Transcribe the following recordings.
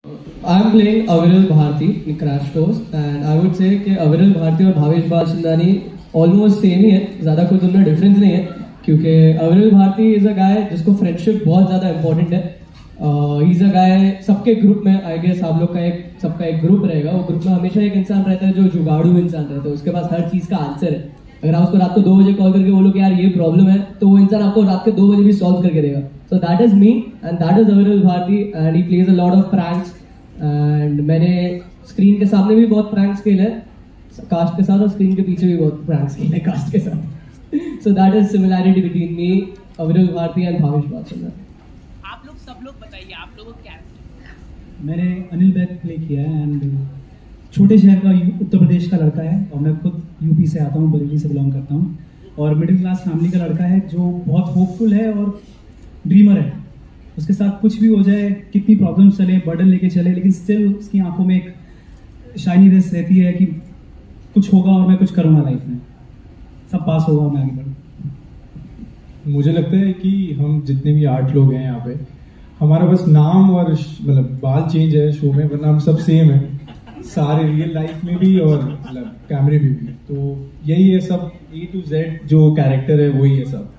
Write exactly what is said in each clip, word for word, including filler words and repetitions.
I'm playing Aviral Bharti in Crash Course, and I would say कि Aviral Bharti और Bhavesh Balchandani almost same ही है, ज़्यादा कोई उनमें difference नहीं है, क्योंकि Aviral Bharti is a guy जिसको friendship बहुत ज़्यादा important है. uh, he's a guy सबके group में I guess आप लोग का एक सबका एक group रहेगा, वो group में हमेशा एक इंसान रहता है जो जुगाड़ू इंसान रहता है, उसके पास हर चीज़ का आंसर है. अगर आप उसको रात को दो बजे कॉल करके बोलो कि यार ये प्रॉब्लम है, तो वो इंसान आपको रात के दो बजे भी सॉल्व करके देगा. So that is me and that is Aviral Bharti, and he plays a lot of pranks. And मैंने स्क्रीन के सामने भी बहुत प्रैंक्स खेले हैं कास्ट के साथ, और स्क्रीन के पीछे भी बहुत प्रैंक्स खेले हैं कास्ट के साथ. So that is similarity between me, Aviral Bharti and Bhavesh Balchandani. आप लोग सब लोग बताइए आप लोगों को क्या. मैंने अनिल बैग प्ले किया है एंड छोटे शहर का उत्तर प्रदेश का लड़का है, और मैं खुद यूपी से आता हूँ, बरेली से बिलोंग करता हूँ, और मिडिल क्लास फैमिली का लड़का है जो बहुत होपफुल है और ड्रीमर है. उसके साथ कुछ भी हो जाए, कितनी प्रॉब्लम्स चले, बर्डन लेके चले, लेकिन स्टिल उसकी आंखों में एक शाइनीनेस रहती है कि कुछ होगा और मैं कुछ करूँगा लाइफ में, सब पास होगा और मैं आगे बढ़ूँ. मुझे लगता है कि हम जितने भी आर्ट लोग हैं यहाँ पे, हमारा बस नाम और मतलब बाल चेंज है शो में, वरना हम सब सेम है सारे, रियल लाइफ में भी और मतलब कैमरे में भी. तो यही है सब, ए टू जेड जो कैरेक्टर है वही है सब.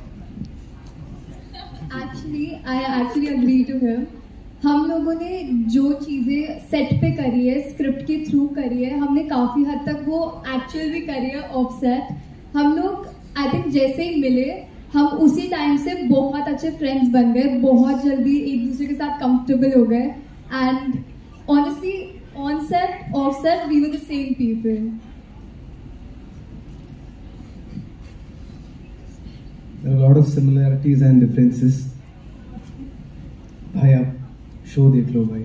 Actually, I actually agree to him. हम लोगों ने जो चीज़ें सेट पे करी है, स्क्रिप्ट के थ्रू करी है, हमने काफ़ी हद तक वो एक्चुअल भी करी है ऑफ सेट. हम लोग आई थिंक जैसे ही मिले, हम उसी टाइम से बहुत अच्छे फ्रेंड्स बन गए, बहुत जल्दी एक दूसरे के साथ कंफर्टेबल हो गए. And honestly on set off set we were the same people. There are a lot of similarities and differences. भाई आप शो देख लो भाई.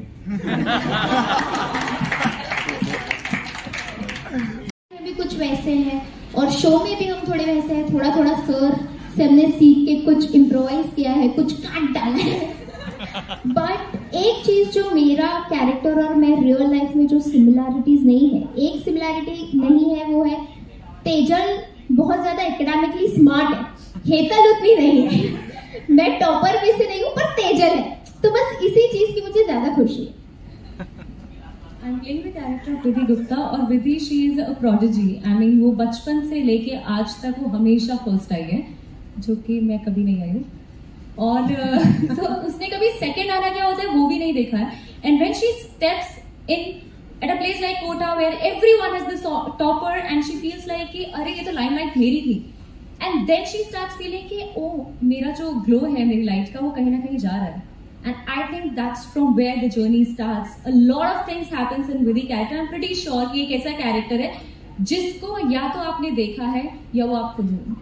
भी कुछ वैसे हैं और शो में भी हम थोड़े वैसे हैं, थोड़ा थोड़ा सर से हमने सीख के कुछ इम्प्रोवाइज किया है, कुछ काट डाला है. बट एक चीज जो मेरा कैरेक्टर और मैं रियल लाइफ में जो सिमिलैरिटीज नहीं है, एक सिमिलैरिटी नहीं है, वो है तेजल बहुत ज्यादा एकेडमिकली स्मार्ट है, हेतल उतनी नहीं है. मैं टॉपर भी से नहीं हूँ पर तेजल है, तो बस इसी चीज की मुझे ज्यादा खुशी है. I am playing the character of Vidhi Gupta, और Vidhi she is a prodigy. I mean वो बचपन से लेके आज तक वो हमेशा फर्स्ट आई है, जो कि मैं कभी नहीं आई हूँ. और तो उसने कभी सेकंड आना क्या होता है वो भी नहीं देखा है. And when she steps in at a place like Kota where everyone is the topper and she feels like कि अरे ये तो limelight मेरी थी, and then she starts feeling कि ओ मेरा जो glow है मेरी light का वो कहीं ना कहीं जा रहा है. And I think that's from where the journey starts. A lot of things happens in Vidhi character. I'm pretty sure कि एक ऐसा character है जिसको या तो आपने देखा है या वो आप खुद हो.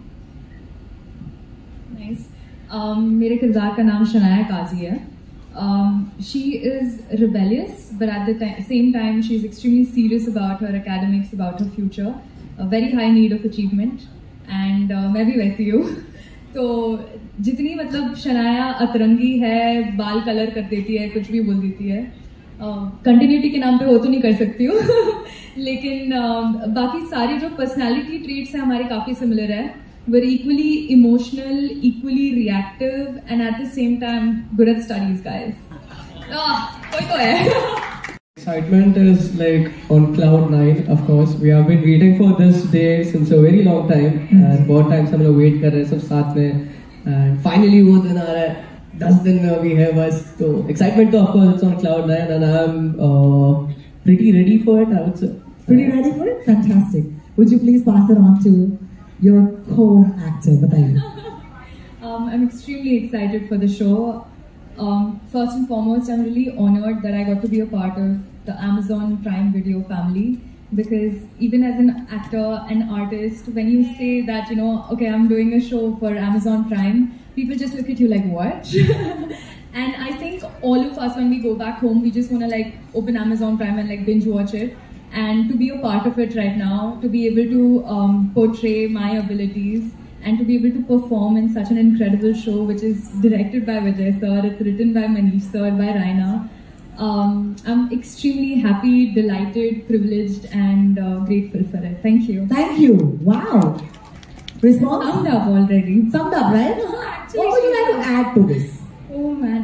Nice. um, मेरे किरदार का नाम शनाया काजी है. Um, she is rebellious, but at the same time, she is extremely serious about her academics, about her future. A very high need of achievement, and uh, मैं भी वैसी हूँ. तो जितनी मतलब शनाया अतरंगी है, बाल कलर कर देती है, कुछ भी बोल देती है. कंटिन्यूटी uh, के नाम पे वो तो नहीं कर सकती हूँ, लेकिन uh, बाकी सारी जो पर्सनालिटी ट्रेट्स हैं हमारे काफ़ी सिमिलर है. We're equally emotional, equally reactive, and at the same time good at studies, guys. Ah, koi to hai. Excitement is like on cloud nine. Of course, we have been waiting for this day since a very long time, mm-hmm. and बहुत time से हम लोग wait कर रहे हैं सब साथ में, and finally वो दिन आ रहा है. दस दिन में अभी है बस. तो excitement तो of course it's on cloud nine, and I'm uh, pretty ready for it. I would say. Pretty ready for it? Fantastic. Would you please pass it on to your co-actor, बताइए. um, I'm extremely excited for the show. Um, first and foremost, I'm really honored that I got to be a part of the Amazon Prime Video family, because even as an actor and artist, when you say that, you know, okay, I'm doing a show for Amazon Prime, people just look at you like, what? And I think all of us, when we go back home, we just want to like open Amazon Prime and like binge watch it. And to be a part of it right now, to be able to um, portray my abilities and to be able to perform in such an incredible show, which is directed by Vijay sir, it's written by Manish sir, by Raina. Um, I'm extremely happy, delighted, privileged, and uh, grateful for it. Thank you. Thank you. Wow. Response? Summed up already. Summed up, right? Actually, what would you like to add to this? Oh man,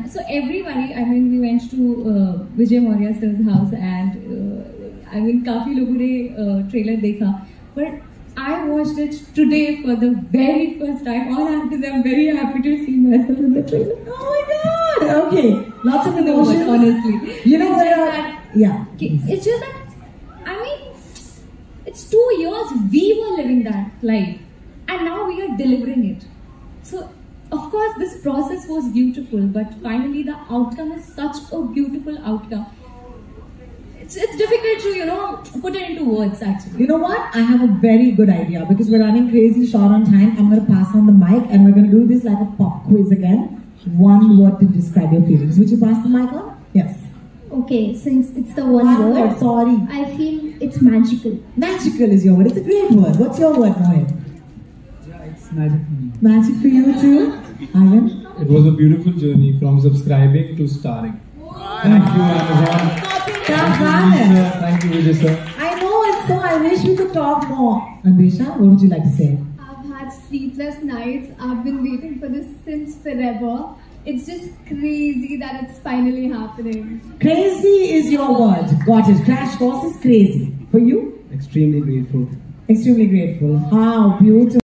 so everybody, I mean, we went to uh, Vijay Maurya sir's house, and uh, I mean, काफी लोगों ने uh, trailer देखा, but I watched it today for the very first time. All I have to say, I'm very happy to see myself in the trailer. Oh my God! Okay, lots of emotions. No, honestly, you know it's where? that, Yeah. It's just that, I mean, it's two years we were living that life, and now we are delivering it. So, of course, this process was beautiful, but finally the outcome is such a beautiful outcome. It's, it's difficult to, you know, put it into words actually. You know what? I have a very good idea because we're running crazy short on time. I'm going to pass on the mic and we're going to do this like a pop quiz again. One word to describe your feelings. Would you pass the mic on? Yes. Okay, since it's the one, One word, word, sorry. I feel it's magical. Magical is your word. It's a great word. What's your word, Mohit? Yeah, it's magic for me. Magic for you too? Aryan? It was a beautiful journey from subscribing to starring. Thank you, Amazon. Thank you, Vijay. Thank you, Vijay sir. I know it's so. I wish we could talk more. Ambisha, what would you like to say? I've had sleepless nights. I've been waiting for this since forever. It's just crazy that it's finally happening. Crazy is your word. Got it. Crash Course is crazy. For you? Extremely grateful. Extremely grateful. How beautiful.